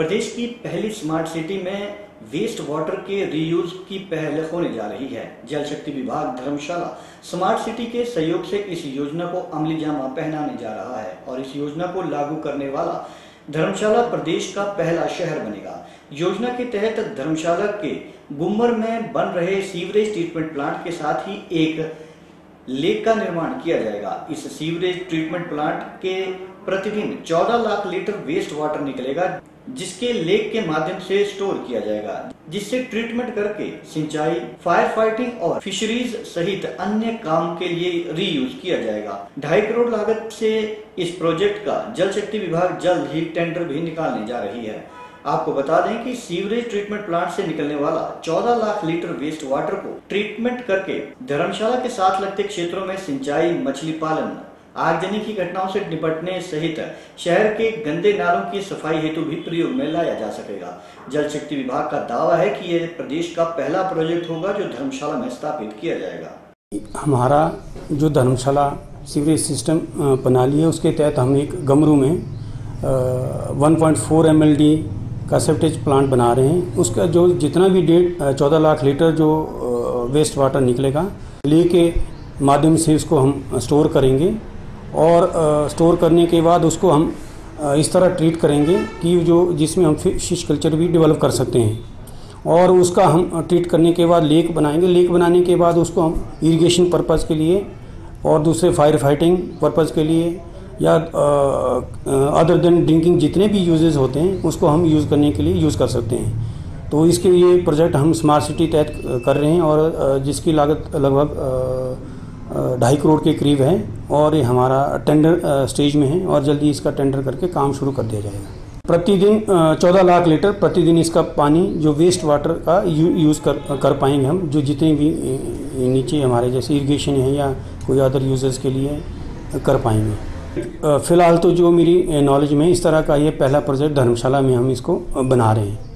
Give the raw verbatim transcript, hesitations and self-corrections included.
प्रदेश की पहली smart city में वेस्ट वाटर के रीयूज की पहल होने जा रही है। जल शक्ति विभाग धर्मशाला स्मार्ट सिटी के सहयोग से इस योजना को अमली जामा पहनाने जा रहा है और इस योजना को लागू करने वाला धर्मशाला प्रदेश का पहला शहर बनेगा। योजना के तहत धर्मशाला के गुम्मर में बन रहे सीवरेज ट्रीटमेंट प्लांट के साथ ही एक लेक का निर्माण किया जाएगा। इस सीवरेज ट्रीटमेंट प्लांट के प्रतिदिन चौदह लाख लीटर वेस्ट वाटर निकलेगा, जिसके लेक के माध्यम से स्टोर किया जाएगा, जिससे ट्रीटमेंट करके सिंचाई, फायर फाइटिंग और फिशरीज सहित अन्य काम के लिए रीयूज किया जाएगा। ढाई करोड़ लागत से इस प्रोजेक्ट का जल शक्ति विभाग जल्द ही टेंडर भी निकालने जा रही है। आपको बता दें कि सीवरेज ट्रीटमेंट प्लांट से निकलने वाला चौदह लाख लीटर वेस्ट वाटर को ट्रीटमेंट करके धर्मशाला के साथ लगते क्षेत्रों में सिंचाई, मछली पालन, आगजनी की घटनाओं से निपटने सहित शहर के गंदे नालों की सफाई हेतु भी प्रयोग में लाया जा सकेगा। जल शक्ति विभाग का दावा है कि यह प्रदेश का पहला प्रोजेक्ट होगा जो धर्मशाला में स्थापित किया जाएगा। हमारा जो धर्मशाला सीवरेज सिस्टम प्रणाली है, उसके तहत हम एक गमरू में one point four M L D का सेप्टेज प्लांट बना रहे हैं। उसका जो जितना भी डेढ़ चौदह लाख लीटर जो वेस्ट वाटर निकलेगा, ले के माध्यम से उसको हम स्टोर करेंगे और स्टोर करने के बाद उसको हम इस तरह ट्रीट करेंगे कि जो जिसमें हम फिश कल्चर भी डेवलप कर सकते हैं। और उसका हम ट्रीट करने के बाद लेक बनाएंगे। लेक बनाने के बाद उसको हम इरिगेशन पर्पज़ के लिए और दूसरे फायर फाइटिंग पर्पज़ के लिए या अदर देन ड्रिंकिंग जितने भी यूजेस होते हैं उसको हम यूज़ करने के लिए यूज़ कर सकते हैं। तो इसके लिए प्रोजेक्ट हम स्मार्ट सिटी तहत कर रहे हैं और जिसकी लागत लगभग ढाई करोड़ के करीब है और ये हमारा टेंडर स्टेज में है और जल्दी इसका टेंडर करके काम शुरू कर दिया जाएगा। प्रतिदिन चौदह लाख लीटर प्रतिदिन इसका पानी जो वेस्ट वाटर का यू, यूज़ कर कर पाएंगे हम, जो जितने भी नीचे हमारे जैसे इरिगेशन है या कोई अदर यूजर्स के लिए कर पाएंगे। फ़िलहाल तो जो मेरी नॉलेज में इस तरह का ये पहला प्रोजेक्ट धर्मशाला में हम इसको बना रहे हैं।